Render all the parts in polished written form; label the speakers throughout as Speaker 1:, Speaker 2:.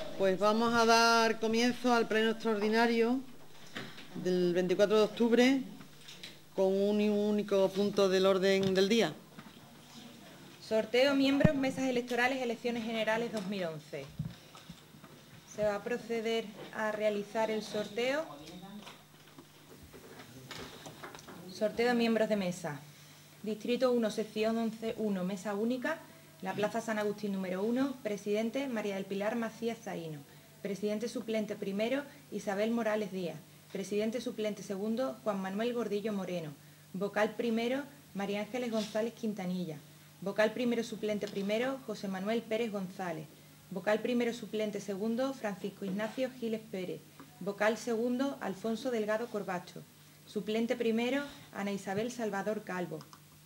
Speaker 1: Pues vamos a dar comienzo al pleno extraordinario del 24 de octubre con un único punto del orden del día.
Speaker 2: Sorteo miembros, mesas electorales, elecciones generales 2011. Se va a proceder a realizar el sorteo. Sorteo de miembros de mesa. Distrito 1, sección 11.1, mesa única. La Plaza San Agustín número 1, presidente María del Pilar Macías Zaino. Presidente suplente primero, Isabel Morales Díaz. Presidente suplente segundo, Juan Manuel Gordillo Moreno. Vocal primero, María Ángeles González Quintanilla. Vocal primero suplente primero, José Manuel Pérez González. Vocal primero suplente segundo, Francisco Ignacio Giles Pérez. Vocal segundo, Alfonso Delgado Corbacho. Suplente primero, Ana Isabel Salvador Calvo.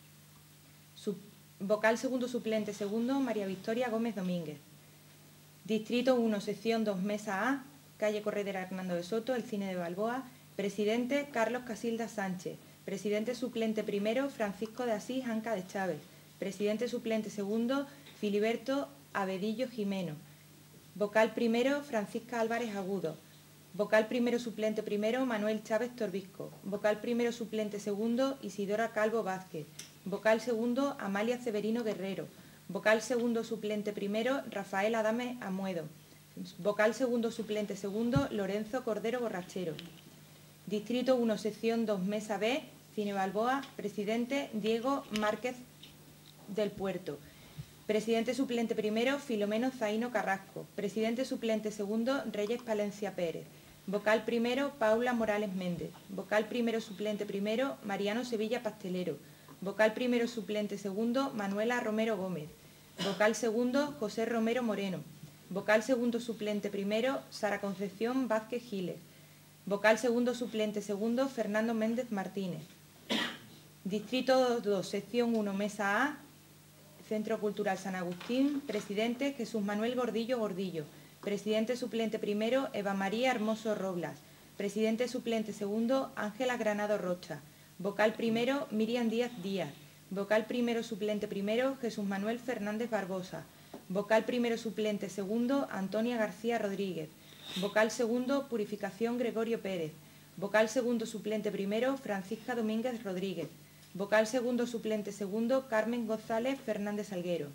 Speaker 2: Vocal segundo suplente segundo, María Victoria Gómez Domínguez. Distrito 1, sección 2, mesa A, calle Corredera Hernando de Soto, el Cine de Balboa. Presidente, Carlos Casilda Sánchez. Presidente suplente primero, Francisco de Asís Anca de Chávez. Presidente suplente segundo, Filiberto Abedillo Jimeno. Vocal primero, Francisca Álvarez Agudo. Vocal primero suplente primero, Manuel Chávez Torbisco. Vocal primero suplente segundo, Isidora Calvo Vázquez. Vocal segundo, Amalia Severino Guerrero. Vocal segundo suplente primero, Rafael Adame Amuedo. Vocal segundo suplente segundo, Lorenzo Cordero Borrachero. Distrito 1, sección 2, mesa B, Cine Balboa. Presidente, Diego Márquez del Puerto. Presidente suplente primero, Filomeno Zaino Carrasco. Presidente suplente segundo, Reyes Palencia Pérez. Vocal primero, Paula Morales Méndez. Vocal primero suplente primero, Mariano Sevilla Pastelero. Vocal primero suplente segundo, Manuela Romero Gómez. Vocal segundo, José Romero Moreno. Vocal segundo suplente primero, Sara Concepción Vázquez Giles. Vocal segundo suplente segundo, Fernando Méndez Martínez. Distrito 2, sección 1, mesa A, Centro Cultural San Agustín. Presidente, Jesús Manuel Gordillo Gordillo. Presidente suplente primero, Eva María Hermoso Roblas. Presidente suplente segundo, Ángela Granado Rocha. Vocal primero, Miriam Díaz Díaz. Vocal primero suplente primero, Jesús Manuel Fernández Barbosa. Vocal primero suplente segundo, Antonia García Rodríguez. Vocal segundo, Purificación Gregorio Pérez. Vocal segundo suplente primero, Francisca Domínguez Rodríguez. Vocal segundo suplente segundo, Carmen González Fernández Salguero.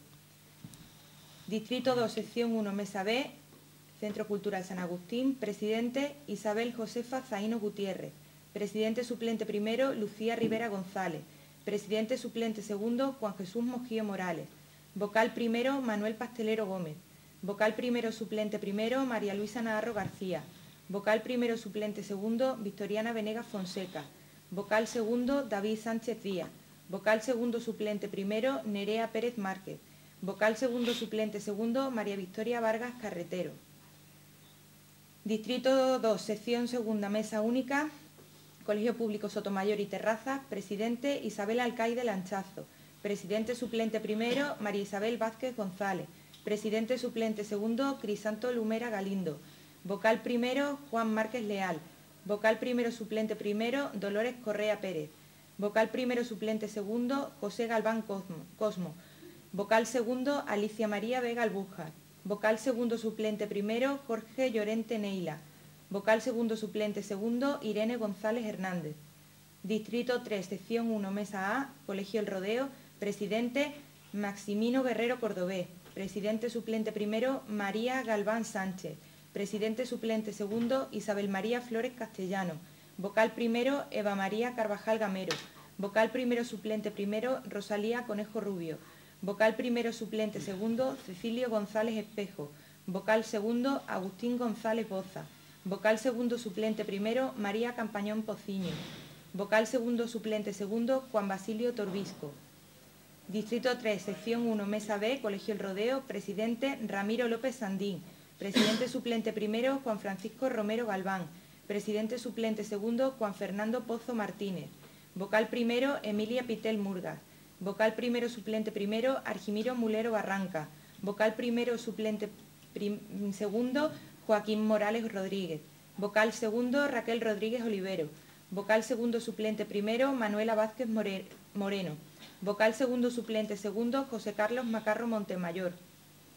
Speaker 2: Distrito 2, sección 1, mesa B, Centro Cultural San Agustín. Presidente, Isabel Josefa Zaino Gutiérrez. Presidente suplente primero, Lucía Rivera González. Presidente suplente segundo, Juan Jesús Mojío Morales. Vocal primero, Manuel Pastelero Gómez. Vocal primero suplente primero, María Luisa Navarro García. Vocal primero suplente segundo, Victoriana Venegas Fonseca. Vocal segundo, David Sánchez Díaz. Vocal segundo suplente primero, Nerea Pérez Márquez. Vocal segundo suplente segundo, María Victoria Vargas Carretero. Distrito 2, sección segunda, mesa única, Colegio Público Sotomayor y Terrazas. Presidente, Isabel Alcaide Lanchazo. Presidente suplente primero, María Isabel Vázquez González. Presidente suplente segundo, Crisanto Lumera Galindo. Vocal primero, Juan Márquez Leal. Vocal primero suplente primero, Dolores Correa Pérez. Vocal primero suplente segundo, José Galván Cosmo. Vocal segundo, Alicia María Vega Albújar. Vocal segundo suplente primero, Jorge Llorente Neila. Vocal segundo suplente segundo, Irene González Hernández. Distrito 3, sección 1, mesa A, Colegio El Rodeo. Presidente, Maximino Guerrero Cordobés. Presidente suplente primero, María Galván Sánchez. Presidente suplente segundo, Isabel María Flores Castellano. Vocal primero, Eva María Carvajal Gamero. Vocal primero suplente primero, Rosalía Conejo Rubio. Vocal primero suplente segundo, Cecilio González Espejo. Vocal segundo, Agustín González Boza. Vocal segundo suplente primero, María Campañón Pociño. Vocal segundo suplente segundo, Juan Basilio Torbisco. Distrito 3, sección 1, mesa B, Colegio El Rodeo. Presidente, Ramiro López Sandín. Presidente suplente primero, Juan Francisco Romero Galván. Presidente suplente segundo, Juan Fernando Pozo Martínez. Vocal primero, Emilia Pitel Murgas. Vocal primero suplente primero, Argimiro Mulero Barranca. Vocal primero suplente segundo, Joaquín Morales Rodríguez. Vocal segundo, Raquel Rodríguez Olivero. Vocal segundo suplente primero, Manuela Vázquez Moreno. Vocal segundo suplente segundo, José Carlos Macarro Montemayor.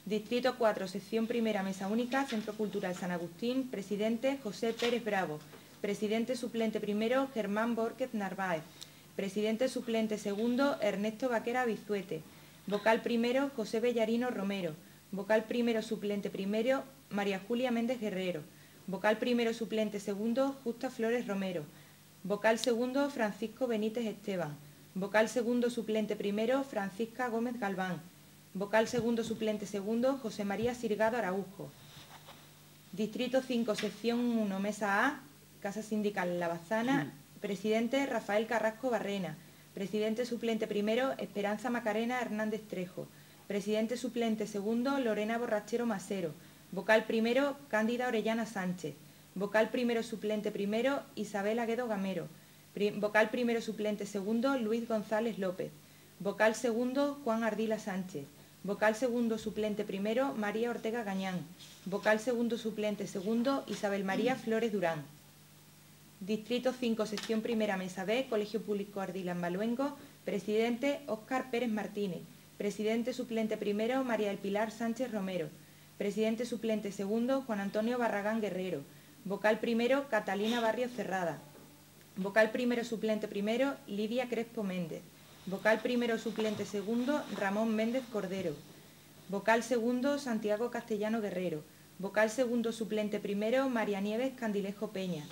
Speaker 2: Distrito 4, sección primera, mesa única, Centro Cultural San Agustín. Presidente, José Pérez Bravo. Presidente suplente primero, Germán Borquez Narváez. Presidente suplente segundo, Ernesto Vaquera Bizuete. Vocal primero, José Bellarino Romero. Vocal primero suplente primero, María Julia Méndez Guerrero. Vocal primero suplente segundo, Justa Flores Romero. Vocal segundo, Francisco Benítez Esteban. Vocal segundo suplente primero, Francisca Gómez Galván. Vocal segundo suplente segundo, José María Sirgado Araujo. Distrito 5, sección 1, mesa A, Casa Sindical La Bazana. Presidente, Rafael Carrasco Barrena. Presidente suplente primero, Esperanza Macarena Hernández Trejo. Presidente suplente segundo, Lorena Borrachero Masero. Vocal primero, Cándida Orellana Sánchez. Vocal primero suplente primero, Isabel Aguedo Gamero. Vocal primero suplente segundo, Luis González López. Vocal segundo, Juan Ardila Sánchez. Vocal segundo suplente primero, María Ortega Gañán. Vocal segundo suplente segundo, Isabel María Flores Durán. Distrito 5, sección primera, mesa B, Colegio Público Ardila Baluengo. Presidente, Óscar Pérez Martínez. Presidente suplente primero, María del Pilar Sánchez Romero. Presidente suplente segundo, Juan Antonio Barragán Guerrero. Vocal primero, Catalina Barrios Cerrada. Vocal primero suplente primero, Lidia Crespo Méndez. Vocal primero suplente segundo, Ramón Méndez Cordero. Vocal segundo, Santiago Castellano Guerrero. Vocal segundo suplente primero, María Nieves Candilejo Peña.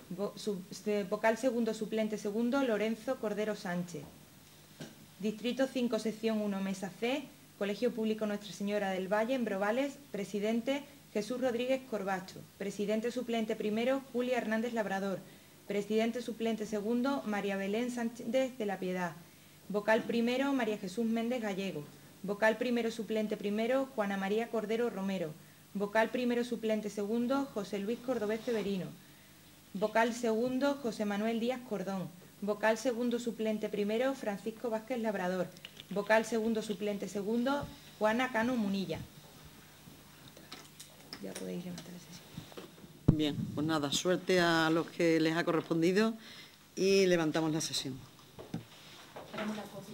Speaker 2: Vocal segundo suplente segundo, Lorenzo Cordero Sánchez. Distrito 5, sección 1, mesa C, Colegio Público Nuestra Señora del Valle, en Brobales. Presidente, Jesús Rodríguez Corbacho. Presidente suplente primero, Julia Hernández Labrador. Presidente suplente segundo, María Belén Sánchez de la Piedad. Vocal primero, María Jesús Méndez Gallego. Vocal primero suplente primero, Juana María Cordero Romero. Vocal primero suplente segundo, José Luis Cordobés Severino. Vocal segundo, José Manuel Díaz Cordón. Vocal segundo suplente primero, Francisco Vázquez Labrador. Vocal segundo suplente segundo, Juana Cano Munilla. Ya podéis levantar la sesión.
Speaker 1: Bien, pues nada, suerte a los que les ha correspondido y levantamos la sesión.
Speaker 2: Haremos la cosa.